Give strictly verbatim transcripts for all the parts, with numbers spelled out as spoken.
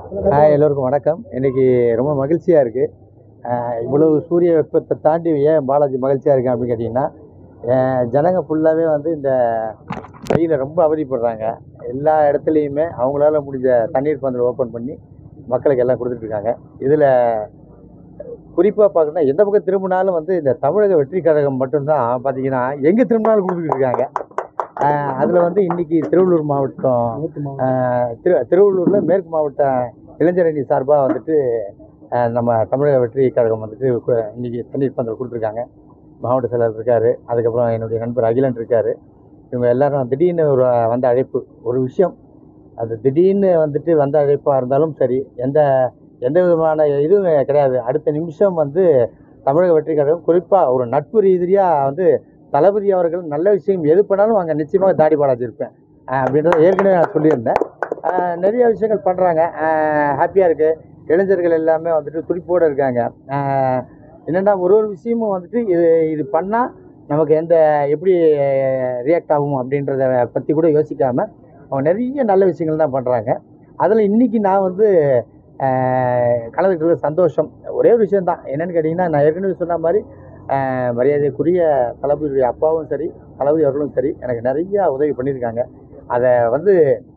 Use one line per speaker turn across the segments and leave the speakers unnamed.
Hi, எல்லோருக்கும் வணக்கம். இன்னைக்கு ரொம்ப மகிழ்ச்சியாக இருக்குது. இவ்வளவு சூரிய வெப்பத்தை தாண்டி ஏன் பாலாஜி மகிழ்ச்சியாக இருக்கேன் அப்படின்னு கேட்டிங்கன்னா, ஜனங்க ஃபுல்லாகவே வந்து இந்த வெயில ரொம்ப அவதிப்படுறாங்க. எல்லா இடத்துலையுமே அவங்களால முடிஞ்ச தண்ணீர் பந்தல் ஓப்பன் பண்ணி மக்களுக்கு எல்லாம் கொடுத்துட்ருக்காங்க. இதில் குறிப்பாக பார்க்கணுன்னா எந்த பக்கம் திரும்பினாலும் வந்து இந்த தமிழக வெற்றி கழகம் மட்டும்தான் பார்த்தீங்கன்னா எங்கே திரும்பினாலும் கொடுத்துக்கிட்டு இருக்காங்க. அதில் வந்து இன்றைக்கி திருவள்ளூர் மாவட்டம் திரு திருவள்ளூரில் மேற்கு மாவட்ட இளைஞரணி சார்பாக வந்துட்டு நம்ம தமிழக வெற்றி கழகம் வந்துட்டு இன்றைக்கி தண்ணீர் பந்தல் கொடுத்துருக்காங்க. மாவட்ட செயலர் இருக்கார், அதுக்கப்புறம் என்னுடைய நண்பர் அகிலன் இருக்கார். இவங்க எல்லோரும் திடீர்னு ஒரு வந்த அழைப்பு, ஒரு விஷயம் அது திடீர்னு வந்துட்டு வந்த அழைப்பாக இருந்தாலும் சரி, எந்த எந்த விதமான இதுவும் கிடையாது. அடுத்த நிமிஷம் வந்து தமிழக வெற்றி கழகம் குறிப்பாக ஒரு நட்பு ரீதியாக வந்து தளபதி அவர்கள் நல்ல விஷயம் எது பண்ணாலும் அங்கே நிச்சயமாக தாடி பாலாஜி இருப்பேன் அப்படின்றத ஏற்கனவே நான் சொல்லியிருந்தேன். நிறைய விஷயங்கள் பண்ணுறாங்க, ஹாப்பியாக இருக்குது. இளைஞர்கள் எல்லாமே வந்துட்டு துடிப்போடு இருக்காங்க. என்னென்னா ஒரு ஒரு விஷயமும் வந்துட்டு இது இது பண்ணால் நமக்கு எந்த எப்படி ரியாக்ட் ஆகும் அப்படின்றத பற்றி கூட யோசிக்காமல் அவங்க நிறைய நல்ல விஷயங்கள் தான் பண்ணுறாங்க. அதில் இன்றைக்கி நான் வந்து கலந்துக்கிறது சந்தோஷம். ஒரே ஒரு விஷயந்தான் என்னென்னு கேட்டிங்கன்னா, நான் ஏற்கனவே சொன்ன மாதிரி மரியாதைக்குரிய தளபதியுடைய அப்பாவும் சரி, தளபதி அவர்களும் சரி எனக்கு நிறையா உதவி பண்ணியிருக்காங்க. அதை வந்து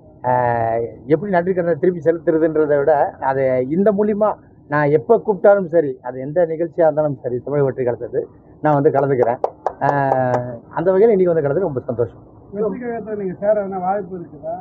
எப்படி நன்றி கடனை திருப்பி செலுத்துறதுன்றதை விட அதை இந்த மூலிமா நான் எப்போ கூப்பிட்டாலும் சரி, அது எந்த நிகழ்ச்சியாக இருந்தாலும் சரி, தமிழ் வெற்றி கலந்தது நான் வந்து கலந்துக்கிறேன். அந்த வகையில் இன்றைக்கி வந்து கலந்து ரொம்ப சந்தோஷம்.
நீங்கள் சேர வாய்ப்பு இருக்குதா?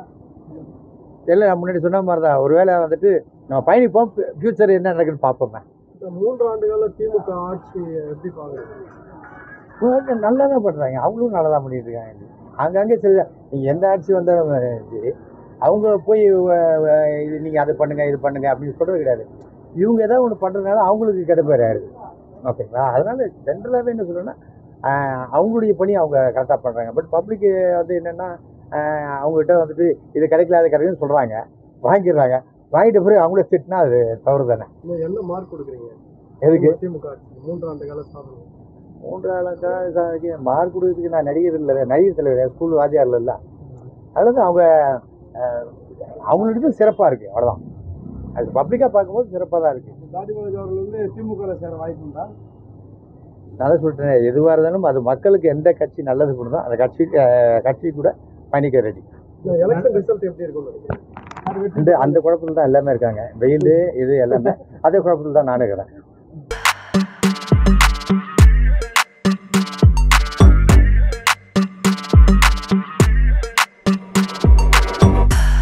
இல்லை, நான் முன்னாடி சொன்ன மாதிரி தான். ஒருவேளை வந்துட்டு நம்ம பயணிப்போம், ஃப்யூச்சர் என்ன நடக்குதுன்னு பார்ப்போமே.
மூன்று ஆண்டுகால திமுக ஆட்சி எப்படி பார்க்குறீங்க?
நல்லா தான் பண்ணுறாங்க, அவங்களும் நல்லா தான் பண்ணிட்டு இருக்காங்க. அங்கங்கே சரி, நீங்கள் எந்த ஆட்சி வந்தாலும் சரி அவங்க போய் இது நீங்கள் அதை பண்ணுங்கள் இது பண்ணுங்கள் அப்படின்னு சொல்கிறது கிடையாது. இவங்க ஏதாவது ஒன்று பண்ணுறதுனால அவங்களுக்கு கெட்ட பேர் ஆயிடுது. ஓகேங்களா? அதனால் ஜென்ரலாகவே என்ன சொல்கிறேன்னா, அவங்களுடைய பணி அவங்க கரெக்டாக பண்ணுறாங்க. பட் பப்ளிக்கு வந்து என்னென்னா, அவங்ககிட்ட வந்துட்டு இது கிடைக்கல அது கிடைக்குன்னு சொல்கிறாங்க, வாங்கிடுறாங்க. வாங்கிட்ட பிறகு அவங்களே திட்டினா அது தவறு தானே.
என்ன மார்க் கொடுக்குறீங்க
எதுக்கு
திமுக மூன்று ஆண்டு கால சாதனை?
மூன்று ஆண்டு கால மார்க் கொடுக்குறதுக்கு நான் நடிகர் இல்லை, நடிகர் தலைவர், ஸ்கூல் வாத்தியார் இல்லை. அதாவது அவங்க அவங்களுக்கு சிறப்பாக இருக்குது, அவ்வளோதான். அது பப்ளிக்காக பார்க்கும்போது சிறப்பாக தான் இருக்குது.
தாடிபாலாஜி அவர்கள் வந்து திமுக சேர வாய்ப்பு உண்டா?
நான் தான் சொல்லிட்டேன், எதுவாக இருந்தாலும் அது மக்களுக்கு எந்த கட்சி நல்லது பண்ணுதோ அந்த கட்சி கட்சி கூட பயணிக்க ரெடி.
எலெக்ஷன் ரிசல்ட் எப்படி இருக்கும்?
அந்த அந்த குழப்பத்தில் தான் எல்லாமே இருக்காங்க. வெயில் இது எல்லாமே அதே குழப்பத்தில் தான் நானும் இருக்கிறேன்.